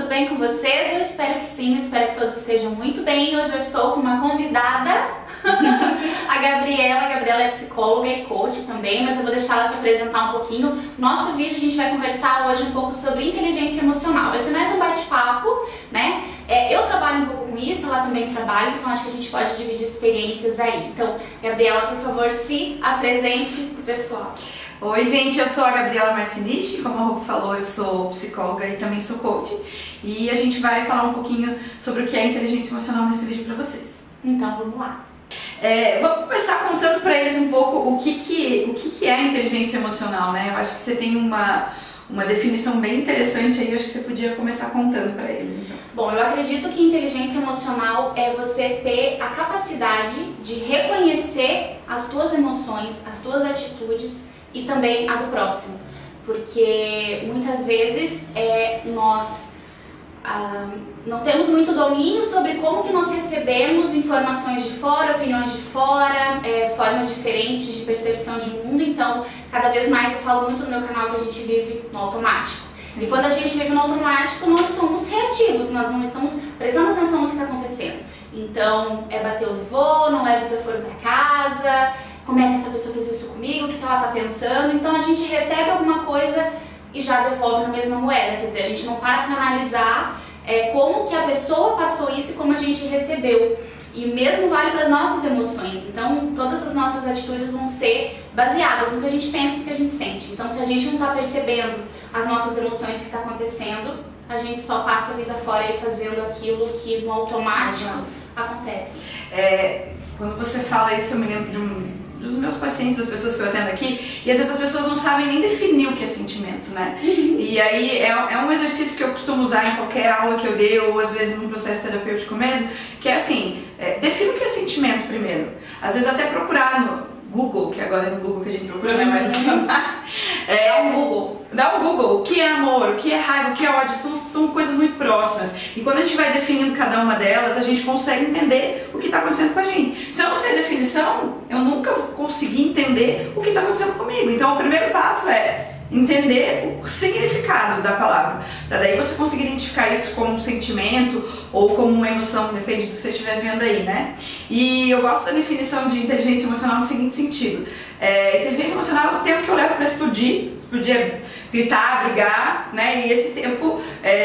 tudo bem com vocês? Eu espero que sim, espero que todos estejam muito bem. Hoje eu estou com uma convidada, a Gabriela. A Gabriela é psicóloga e coach também, mas eu vou deixar ela se apresentar um pouquinho. Nosso vídeo a gente vai conversar hoje um pouco sobre inteligência emocional. Vai ser mais um bate-papo, né? Eu trabalho um pouco com isso, ela também trabalha, então acho que a gente pode dividir experiências aí. Então, Gabriela, por favor, se apresente pro pessoal. Oi gente, eu sou a Gabriela Marciniche, como a Rô falou, eu sou psicóloga e também sou coach. E a gente vai falar um pouquinho sobre o que é inteligência emocional nesse vídeo para vocês. Então vamos lá. Vamos começar contando para eles um pouco o que é inteligência emocional, né? Eu acho que você tem uma definição bem interessante aí, eu acho que você podia começar contando para eles então. Bom, eu acredito que inteligência emocional é você ter a capacidade de reconhecer as tuas emoções, as tuas atitudes e também a do próximo, porque muitas vezes nós não temos muito domínio sobre como que nós recebemos informações de fora, opiniões de fora, formas diferentes de percepção de mundo. Então, cada vez mais eu falo muito no meu canal que a gente vive no automático. Sim. E quando a gente vive no automático, nós somos reativos, nós não estamos prestando atenção no que está acontecendo. Então, bater o levou, não leva o desaforo para casa, como é que essa pessoa fez isso comigo, o que ela está pensando. Então a gente recebe alguma coisa e já devolve na mesma moeda, quer dizer, a gente não para analisar como que a pessoa passou isso e como a gente recebeu. E o mesmo vale para as nossas emoções, então todas as nossas atitudes vão ser baseadas no que a gente pensa e no que a gente sente. Então se a gente não está percebendo as nossas emoções, o que está acontecendo, a gente só passa a vida fora aí fazendo aquilo que no automático acontece. Quando você fala isso, eu me lembro dos meus pacientes, das pessoas que eu atendo aqui, e às vezes as pessoas não sabem nem definir o que é sentimento, né? Uhum. E aí é um exercício que eu costumo usar em qualquer aula que eu dê, ou às vezes num processo terapêutico mesmo, que é assim, defina o que é sentimento primeiro. Às vezes até procurar no Google, que agora é no Google que a gente procura, não é mais no celular. Dá um Google, o que é amor, o que é raiva, o que é ódio, são coisas muito próximas. E quando a gente vai definindo cada uma delas, a gente consegue entender o que está acontecendo com a gente. Se eu não sei a definição, eu nunca vou conseguir entender o que está acontecendo comigo. Então o primeiro passo é entender o significado da palavra, para daí você conseguir identificar isso como um sentimento ou como uma emoção, depende do que você estiver vendo aí, né? E eu gosto da definição de inteligência emocional no seguinte sentido: inteligência emocional é o tempo que eu levo para explodir é gritar, brigar, né? E esse tempo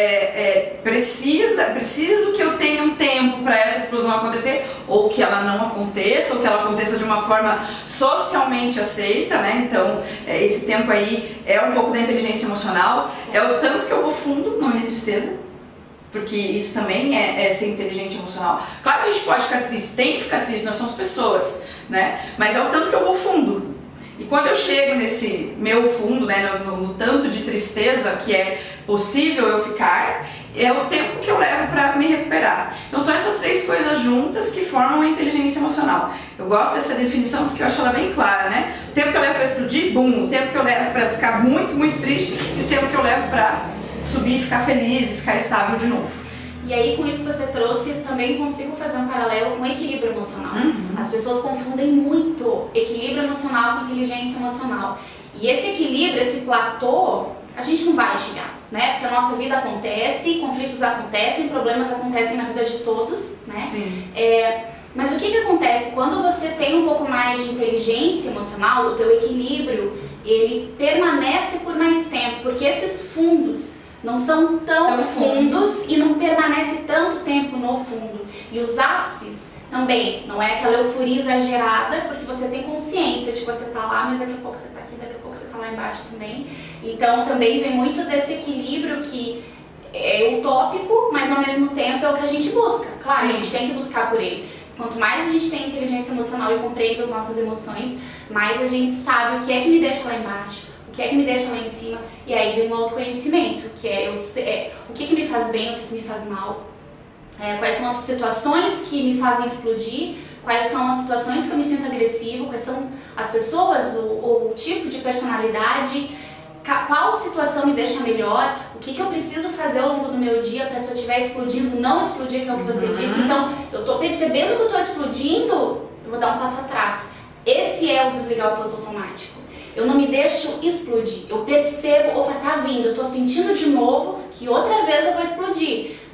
preciso que eu tenha um tempo para essa explosão acontecer, ou que ela não aconteça, ou que ela aconteça de uma forma socialmente aceita, né? Então esse tempo aí é um pouco da inteligência emocional, é o tanto que eu vou fundo na minha tristeza, porque isso também é ser inteligente emocional. Claro que a gente pode ficar triste, tem que ficar triste, nós somos pessoas, né? Mas é o tanto que eu vou fundo. E quando eu chego nesse meu fundo, né, no tanto de tristeza que é possível eu ficar, é o tempo que eu levo para me recuperar. Então são essas três coisas juntas que formam a inteligência emocional. Eu gosto dessa definição porque eu acho ela bem clara, né? O tempo que eu levo para explodir, bum! O tempo que eu levo para ficar muito, muito triste e o tempo que eu levo para subir, ficar feliz e ficar estável de novo. E aí, com isso que você trouxe, também consigo fazer um paralelo com equilíbrio emocional. Uhum. As pessoas confundem muito equilíbrio emocional com inteligência emocional. E esse equilíbrio, esse platô, a gente não vai chegar, né? Porque a nossa vida acontece, conflitos acontecem, problemas acontecem na vida de todos, né? Sim. Mas o que acontece quando você tem um pouco mais de inteligência emocional, o teu equilíbrio, ele permanece por mais tempo, porque esses fundos não são tão fundos e não permanece tanto tempo no fundo. E os ápices também, não é aquela euforia exagerada, porque você tem consciência de que você tá lá, mas daqui a pouco você tá aqui, daqui a pouco você tá lá embaixo também. Então também vem muito desse equilíbrio que é utópico, mas ao mesmo tempo é o que a gente busca. Claro, Sim. a gente tem que buscar por ele. Quanto mais a gente tem inteligência emocional e compreende as nossas emoções, mais a gente sabe o que é que me deixa lá embaixo, o que é que me deixa lá em cima, e aí vem o autoconhecimento, que o que me faz bem, o que me faz mal, quais são as situações que me fazem explodir, quais são as situações que eu me sinto agressivo, quais são as pessoas, o tipo de personalidade, qual situação me deixa melhor, o que eu preciso fazer ao longo do meu dia para, se eu estiver explodindo, não explodir, que é o que você disse. Então, eu tô percebendo que eu tô explodindo, eu vou dar um passo atrás. Esse é o desligar o piloto automático. Eu não me deixo explodir, eu percebo, opa, tá vindo, eu tô sentindo de novo que outra vez eu vou explodir.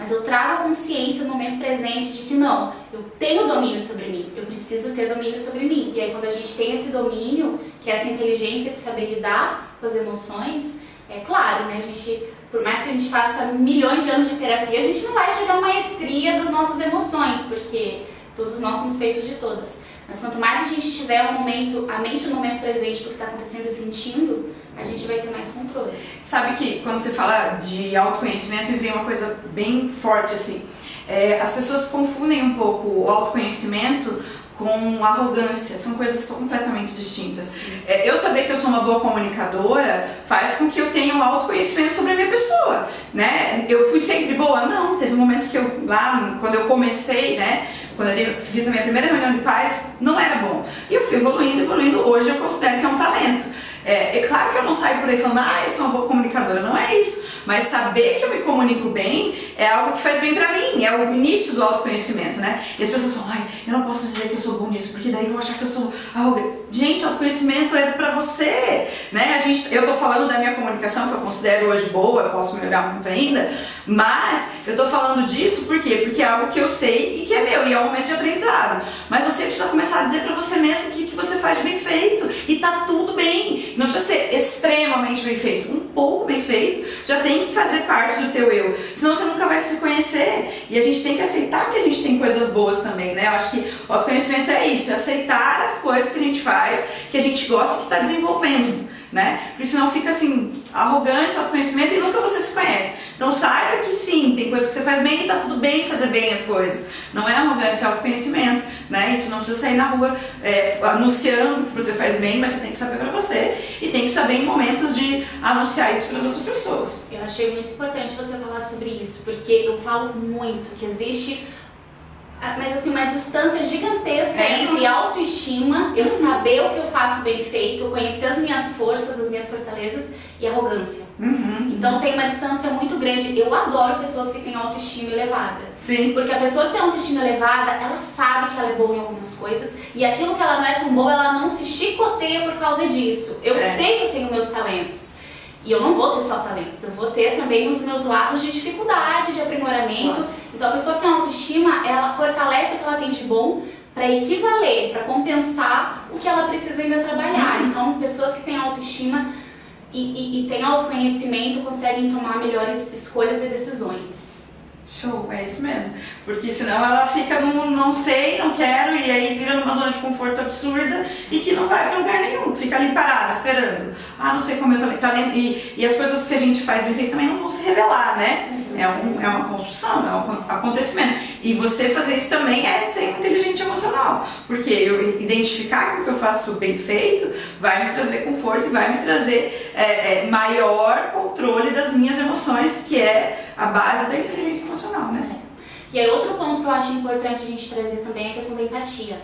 mas eu trago a consciência no momento presente de que não, eu tenho domínio sobre mim, eu preciso ter domínio sobre mim. E aí quando a gente tem esse domínio, que é essa inteligência de saber lidar com as emoções, é claro, né, a gente, por mais que a gente faça milhões de anos de terapia, a gente não vai chegar à maestria das nossas emoções, porque todos nós somos feitos de todas. Mas quanto mais a gente tiver a mente no momento presente do que está acontecendo e sentindo, a gente vai ter mais controle. Sabe que quando você fala de autoconhecimento, me vem uma coisa bem forte assim. As pessoas confundem um pouco o autoconhecimento com arrogância, são coisas completamente distintas. Eu saber que eu sou uma boa comunicadora faz com que eu tenha um autoconhecimento sobre a minha pessoa, né? Eu fui sempre boa? Não, teve um momento que quando eu comecei, né, quando eu fiz a minha primeira reunião de pais, não era bom. E eu fui evoluindo, hoje eu considero que é um talento. É claro que eu não saio por aí falando, eu sou uma boa comunicadora, não é isso. Mas saber que eu me comunico bem é algo que faz bem pra mim, é o início do autoconhecimento, né? E as pessoas falam, eu não posso dizer que eu sou bom nisso, porque daí vão achar que eu sou arrogante. Gente, autoconhecimento é pra você, né? Eu tô falando da minha comunicação, que eu considero hoje boa, eu posso melhorar muito ainda, mas eu tô falando disso por quê? Porque é algo que eu sei e que é meu, e é um momento de aprendizado. Mas você precisa começar a dizer pra você mesmo o que você faz bem feito, e tá tudo bem. Não precisa ser extremamente bem feito, um pouco bem feito, já tem que fazer parte do teu eu, senão você nunca vai se conhecer. E a gente tem que aceitar que a gente tem coisas boas também, né? Eu acho que o autoconhecimento é isso, é aceitar as coisas que a gente faz, que a gente gosta e que está desenvolvendo, né? Porque senão fica assim, arrogância, autoconhecimento e nunca você se conhece. Então saiba que sim, tem coisas que você faz bem e tá tudo bem fazer bem as coisas. Não é arrogância, é autoconhecimento, né? Isso não precisa sair na rua anunciando que você faz bem, mas você tem que saber pra você e tem que saber em momentos de anunciar isso para as outras pessoas. Eu achei muito importante você falar sobre isso, porque eu falo muito que existe, mas assim, uma distância gigantesca entre autoestima, eu saber o que eu faço bem feito, eu conhecer as minhas forças, as minhas fortalezas, e arrogância. Então tem uma distância muito grande. Eu adoro pessoas que têm autoestima elevada. Sim. Porque a pessoa que tem autoestima elevada, ela sabe que ela é boa em algumas coisas, e aquilo que ela não é tão boa, ela não se chicoteia por causa disso. Eu sei que eu tenho meus talentos. E eu não vou ter só talentos, eu vou ter também os meus lados de dificuldade, de aprimoramento. Então a pessoa que tem autoestima, ela fortalece o que ela tem de bom para equivaler, para compensar o que ela precisa ainda trabalhar. Então pessoas que têm autoestima e têm autoconhecimento conseguem tomar melhores escolhas e decisões. Show, é isso mesmo. Porque senão ela fica no não sei, não quero, e aí vira numa zona de conforto absurda e que não vai pra lugar nenhum. Fica ali parada, esperando. Não sei como eu talento. E as coisas que a gente faz bem feito também não vão se revelar, né? É uma construção, é um acontecimento. E você fazer isso também é ser inteligente emocional. Porque eu identificar que o que eu faço bem feito vai me trazer conforto e vai me trazer maior controle das minhas emoções, que é a base da inteligência emocional, né? E aí outro ponto que eu acho importante a gente trazer também é a questão da empatia.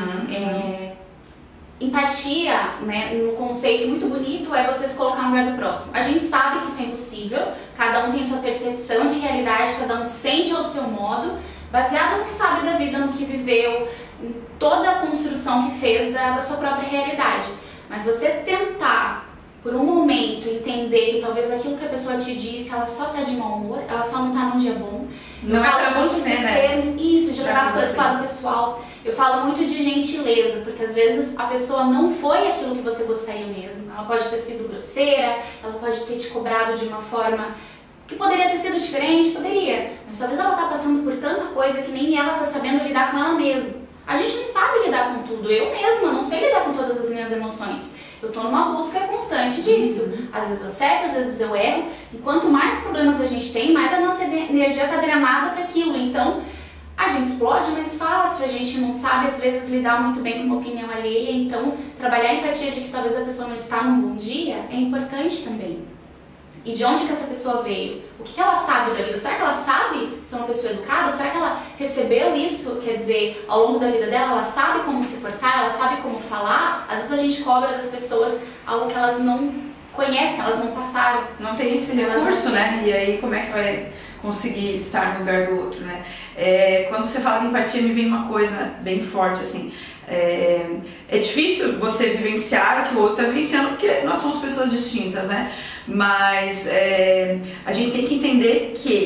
Empatia, né, um conceito muito bonito, é você se colocar no lugar do próximo. A gente sabe que isso é impossível, cada um tem sua percepção de realidade, cada um sente ao seu modo, baseado no que sabe da vida, no que viveu, em toda a construção que fez da sua própria realidade. Mas você tentar, por um momento, entender que talvez aquilo que a pessoa te disse, ela só tá de mau humor, ela só não tá num dia bom. Não é pra você, né? Isso, de levar as coisas para o lado pessoal. Eu falo muito de gentileza, porque às vezes a pessoa não foi aquilo que você gostaria mesmo. Ela pode ter sido grosseira, ela pode ter te cobrado de uma forma que poderia ter sido diferente, poderia. Mas talvez ela tá passando por tanta coisa que nem ela tá sabendo lidar com ela mesma. A gente não sabe lidar com tudo. Eu mesma não sei lidar com todas as minhas emoções. Eu tô numa busca constante disso. Às vezes eu acerto, às vezes eu erro. E quanto mais problemas a gente tem, mais a nossa energia tá drenada para aquilo. Então, a gente explode mais fácil, a gente não sabe às vezes lidar muito bem com uma opinião alheia. Então, trabalhar a empatia de que talvez a pessoa não está num bom dia é importante também. E de onde que essa pessoa veio? O que ela sabe da vida? Será que ela sabe ser uma pessoa educada? Será que ela recebeu isso? Quer dizer, ao longo da vida dela, ela sabe como se portar? Ela sabe como falar? Às vezes a gente cobra das pessoas algo que elas não conhecem, elas não passaram. Não tem esse recurso, né? E aí como é que vai conseguir estar no lugar do outro, né? Quando você fala de empatia, me vem uma coisa bem forte, assim. É difícil você vivenciar o que o outro está vivenciando, porque nós somos pessoas distintas, né? Mas a gente tem que entender que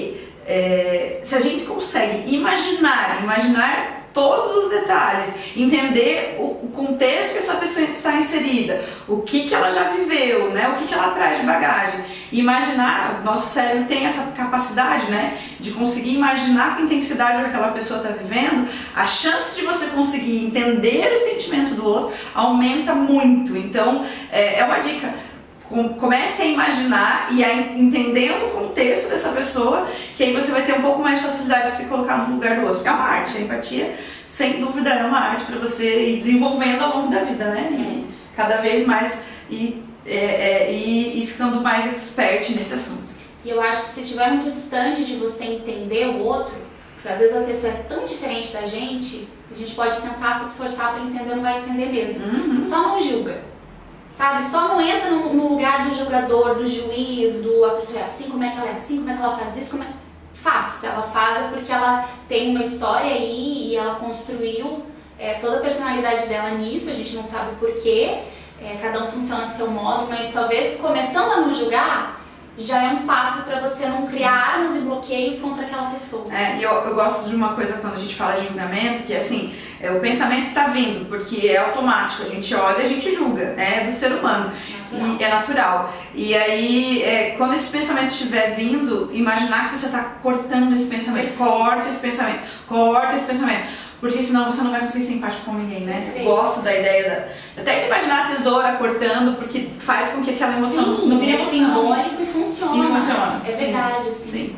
se a gente consegue imaginar todos os detalhes, entender o contexto que essa pessoa está inserida, o que ela já viveu, né? O que ela traz de bagagem. Imaginar, nosso cérebro tem essa capacidade, né, de conseguir imaginar com intensidade o que aquela pessoa está vivendo, a chance de você conseguir entender o sentimento do outro aumenta muito. Então, é uma dica. Comece a imaginar e a entendendo o contexto dessa pessoa, que aí você vai ter um pouco mais de facilidade de se colocar no lugar do outro. É uma arte, a empatia, sem dúvida, é uma arte para você ir desenvolvendo ao longo da vida, né? Cada vez mais e ficando mais expert nesse assunto. E eu acho que se estiver muito distante de você entender o outro, porque às vezes a pessoa é tão diferente da gente, a gente pode tentar se esforçar para entender, não vai entender mesmo. Só não julga. Sabe? Só não entra no lugar do julgador, do juiz, a pessoa é assim, como é que ela é assim, como é que ela faz isso, faz. Ela faz é porque ela tem uma história aí e ela construiu toda a personalidade dela nisso, a gente não sabe porquê, cada um funciona a seu modo, mas talvez começando a não julgar, já é um passo para você não criar armas e bloqueios contra aquela pessoa. E eu gosto de uma coisa quando a gente fala de julgamento, que é assim, o pensamento está vindo, porque é automático, a gente olha, a gente julga, é do ser humano, e é natural. E aí, quando esse pensamento estiver vindo, imaginar que você está cortando esse pensamento, corta esse pensamento. Porque senão você não vai conseguir ser empático com ninguém, né? Perfeito. Eu gosto da ideia até de imaginar a tesoura cortando, porque faz com que aquela emoção não vire emoção. Simbólico e funciona. É sim. verdade, sim.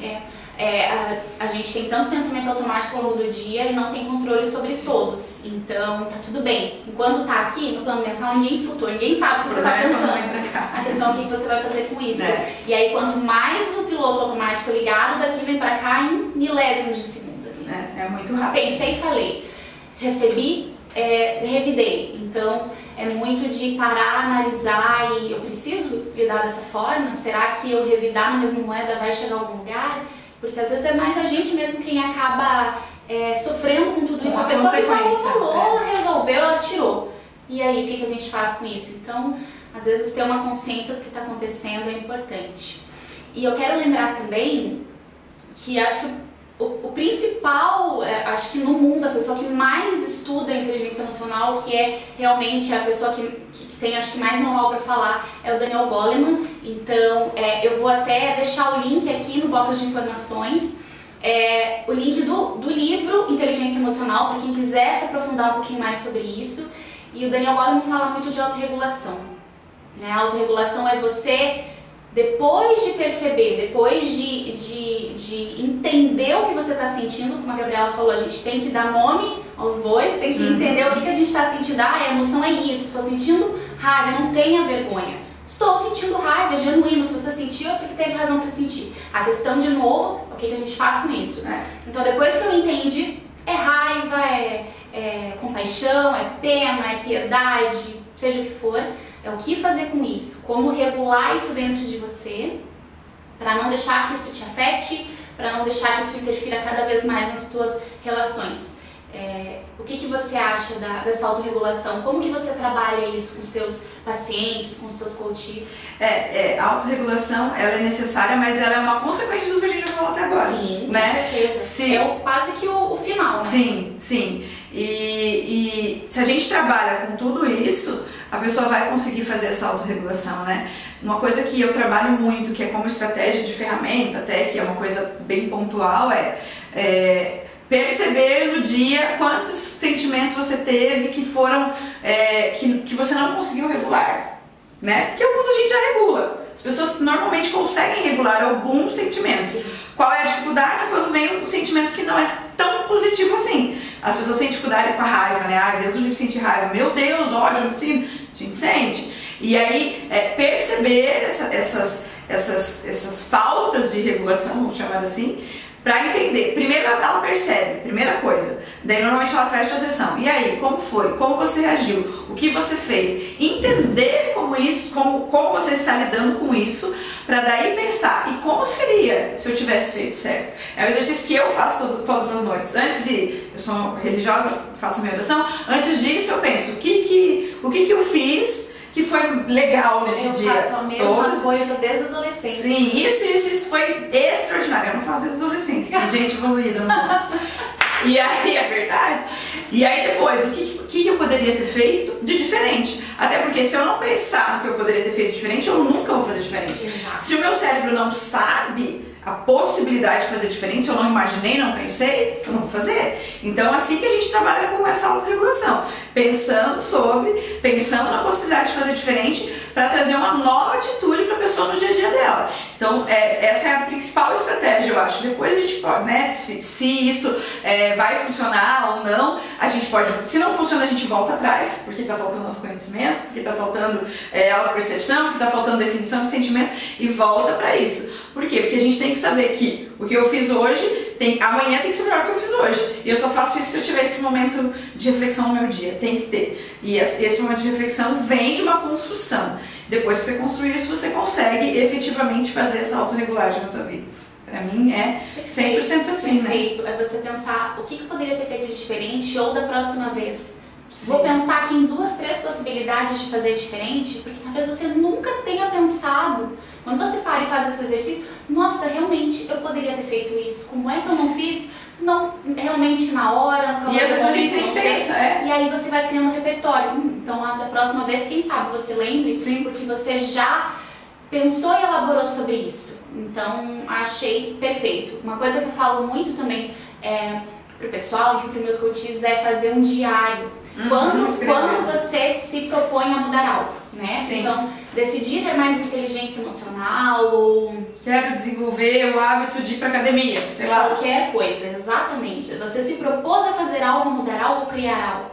A gente tem tanto pensamento automático ao longo do dia e não tem controle sobre todos. Então, tá tudo bem. Enquanto tá aqui no plano mental, ninguém escutou, ninguém sabe o que você tá pensando. A questão é o que você vai fazer com isso. E aí, quanto mais o piloto automático ligado, daqui vem pra cá em milésimos de segundo. É muito rápido. Pensei e falei, recebi, revidei. Então é muito de parar, analisar e eu preciso lidar dessa forma? Será que eu revidar na mesma moeda vai chegar a algum lugar? Porque às vezes é mais a gente mesmo quem acaba sofrendo com tudo isso. A pessoa que falou, resolveu, ela tirou. E aí, o que a gente faz com isso? Então, às vezes ter uma consciência do que está acontecendo é importante. E eu quero lembrar também que acho que o principal, acho que no mundo, a pessoa que mais estuda a inteligência emocional, que é realmente a pessoa que tem, acho que mais know-how para falar, é o Daniel Goleman. Então, eu vou até deixar o link aqui no box de informações, o link do livro Inteligência Emocional, para quem quiser se aprofundar um pouquinho mais sobre isso. E o Daniel Goleman fala muito de autorregulação. Né? A autorregulação é você, depois de perceber, depois de entender o que você está sentindo, como a Gabriela falou, a gente tem que dar nome aos bois, tem que entender o que a gente está sentindo. A emoção é isso, estou sentindo raiva, não tenha vergonha. Estou sentindo raiva, é genuíno, se você sentiu é porque teve razão para sentir. A questão, de novo, é o que a gente faz com isso. Então, depois que eu entendi, é raiva, é compaixão, é pena, é piedade, seja o que for, é o que fazer com isso, como regular isso dentro de você, para não deixar que isso te afete, para não deixar que isso interfira cada vez mais nas tuas relações. O que você acha dessa autorregulação? Como que você trabalha isso com os teus pacientes, com os teus coaches? A autorregulação, ela é necessária, mas ela é uma consequência do que a gente já falou até agora. Sim, né? Com certeza. Sim. Quase que o final, né? Sim. E se a gente trabalha com tudo isso, a pessoa vai conseguir fazer essa autorregulação, né? Uma coisa que eu trabalho muito, que é como estratégia de ferramenta, até que é uma coisa bem pontual, perceber no dia quantos sentimentos você teve que foram, que você não conseguiu regular, né? Porque alguns a gente já regula. As pessoas normalmente conseguem regular alguns sentimentos. Sim. Qual é a dificuldade? Quando vem um sentimento que não é tão positivo assim. As pessoas têm dificuldade com a raiva, né? Ai, Deus, eu livre sentir raiva. Meu Deus, ódio, eu não sinto. A gente sente. E aí, perceber essas faltas de regulação, vamos chamar assim, para entender. Primeiro ela percebe, primeira coisa. Daí normalmente ela traz para a sessão. E aí, como foi? Como você reagiu? O que você fez? Entender como você está lidando com isso, para daí pensar, e como seria se eu tivesse feito certo? É um exercício que eu faço todas as noites. Eu sou religiosa, faço minha oração, antes disso eu penso, o que eu fiz que foi legal nesse dia. Eu faço a mesma coisa desde a adolescência. Sim, isso foi extraordinário. Eu não faço desde a adolescência, tem gente evoluída no mundo. E aí, é verdade. E aí depois, o que eu poderia ter feito de diferente? Até porque se eu não pensar no que eu poderia ter feito diferente, eu nunca vou fazer diferente. Exato. Se o meu cérebro não sabe a possibilidade de fazer diferente, se eu não imaginei, não pensei, eu não vou fazer. Então, assim que a gente trabalha com essa autorregulação, pensando na possibilidade de fazer diferente para trazer uma nova atitude para a pessoa no dia a dia dela. Então, essa é a principal estratégia, eu acho. Depois a gente pode, né, se isso vai funcionar ou não, a gente pode, se não funciona, a gente volta atrás, porque está faltando autoconhecimento, porque está faltando autopercepção, porque está faltando definição de sentimento, e volta para isso. Por quê? Porque a gente tem que saber que o que eu fiz hoje, amanhã tem que ser melhor do que eu fiz hoje. E eu só faço isso se eu tiver esse momento de reflexão no meu dia. Tem que ter. E esse momento de reflexão vem de uma construção. Depois que você construir isso, você consegue efetivamente fazer essa autorregulagem na tua vida. Pra mim é 100% assim, né? Perfeito. É você pensar o que eu poderia ter feito de diferente ou da próxima vez. Sim. Vou pensar aqui em 2, 3 possibilidades de fazer diferente, porque talvez você nunca tenha pensado. Quando você para e faz esse exercício, nossa, realmente eu poderia ter feito isso. Como é que eu não fiz? Não, realmente na hora, e às vezes a gente nem pensa, E aí você vai criando um repertório. Então, da próxima vez, quem sabe você lembre, sim, porque você já pensou e elaborou sobre isso. Então, achei perfeito. Uma coisa que eu falo muito também pro pessoal, que para os meus coaches, é fazer um diário. Quando você se propõe a mudar algo, né? Sim. Então, decidir ter mais inteligência emocional ou... Quero desenvolver o hábito de ir pra academia, sei lá. Qualquer coisa, exatamente. Você se propôs a fazer algo, mudar algo, criar algo.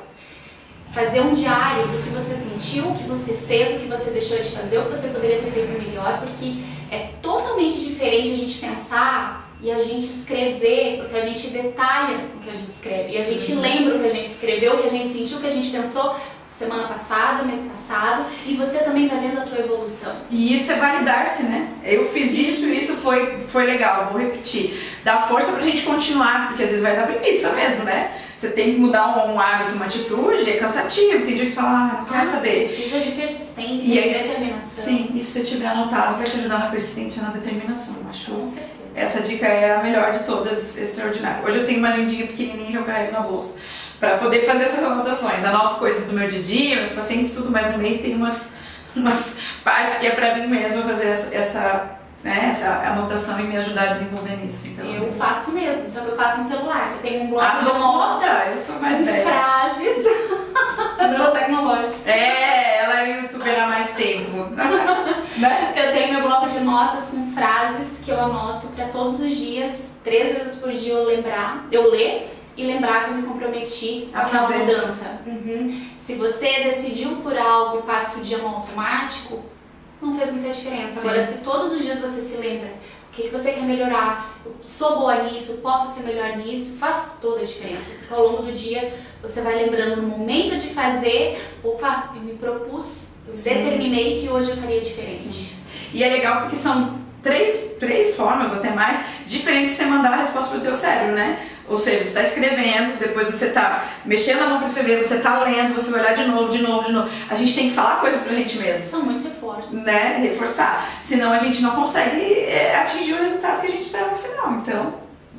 Fazer um diário do que você sentiu, o que você fez, o que você deixou de fazer, o que você poderia ter feito melhor, porque é totalmente diferente a gente pensar e a gente escrever, porque a gente detalha o que a gente escreve, e a gente lembra o que a gente escreveu, o que a gente sentiu, o que a gente pensou semana passada, mês passado, e você também vai vendo a tua evolução. E isso é validar-se, né? Eu fiz isso foi legal, vou repetir. Dá força pra gente continuar, porque às vezes vai dar preguiça mesmo, né? Você tem que mudar um hábito, uma atitude, é cansativo, tem dia que você fala, não quero saber. Precisa de persistência, e de determinação. Sim, e se você tiver anotado, vai te ajudar na persistência e na determinação, acho. Com certeza. Essa dica é a melhor de todas, extraordinária. Hoje eu tenho uma agendinha pequenininha e eu carrego na bolsa para poder fazer essas anotações. Anoto coisas do meu dia a dia, meus pacientes, tudo, mas no meio tem umas partes que é para mim mesma fazer essa anotação e me ajudar a desenvolver nisso. Então, eu faço mesmo, só que eu faço no celular. Eu tenho um bloco de notas, notas, eu sou mais velha. frases. Eu sou tecnológica. Ela é youtuber há mais tempo. Né? Eu tenho meu bloco de notas com frases que eu anoto para todos os dias, 3 vezes por dia eu ler e lembrar que eu me comprometi a fazer mudança. Se você decidiu por algo e passa o dia no automático, não fez muita diferença. Sim. Agora, se todos os dias você se lembra o que você quer melhorar, eu sou boa nisso, posso ser melhor nisso, faz toda a diferença. Porque ao longo do dia você vai lembrando no momento de fazer, opa, eu me propus, eu determinei que hoje eu faria diferente. E é legal porque são três formas, ou até mais, diferentes de você mandar a resposta para o teu cérebro, né? Ou seja, você está escrevendo, depois você está mexendo a mão para escrever, você está lendo, você vai olhar de novo. A gente tem que falar coisas pra gente mesmo. São muitos reforços. Né? Reforçar. Senão a gente não consegue atingir o resultado que a gente espera no final. Então,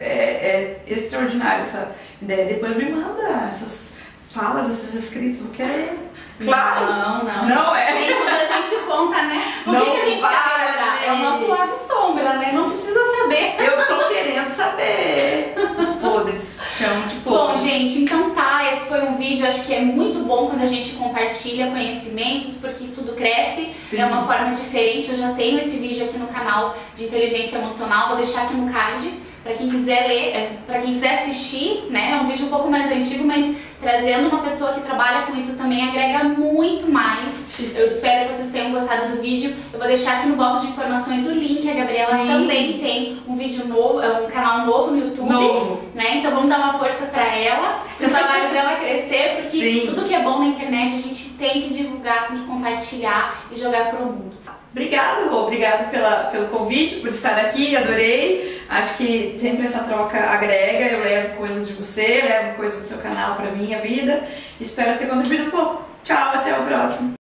é extraordinário essa ideia. Depois me manda essas falas, esses escritos, vou querer. Claro! Não é. Nem quando a gente conta, né? O que a gente quer melhorar? É o nosso lado sombra, né? Não precisa saber. Eu tô querendo saber. Os podres. Chamo de podre. Bom, gente, então tá. Esse foi um vídeo, acho que é muito bom quando a gente compartilha conhecimentos, porque tudo cresce. Sim. É uma forma diferente. Eu já tenho esse vídeo aqui no canal de inteligência emocional. Vou deixar aqui no card para quem quiser ler, para quem quiser assistir, né? É um vídeo um pouco mais antigo, mas trazendo uma pessoa que trabalha com isso também agrega muito mais. Eu espero que vocês tenham gostado do vídeo. Eu vou deixar aqui no box de informações o link. A Gabriela também tem um vídeo novo, um canal novo no YouTube. Né? Então vamos dar uma força pra ela, o trabalho dela crescer, porque tudo que é bom na internet a gente tem que divulgar, tem que compartilhar e jogar pro mundo. Obrigada, Rô. Obrigada pelo convite, por estar aqui, adorei. Acho que sempre essa troca agrega, eu levo coisas de você, levo coisas do seu canal para minha vida. Espero ter contribuído um pouco. Tchau, até o próximo.